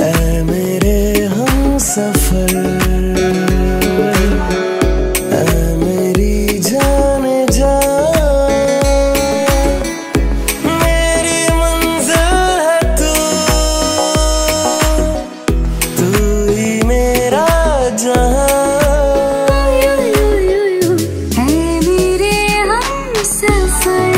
ऐ मेरे हमसफर, ऐ मेरी जाने जा, मेरी मंजिल है तू, तू ही मेरा जहां। ये मेरे हमसफर।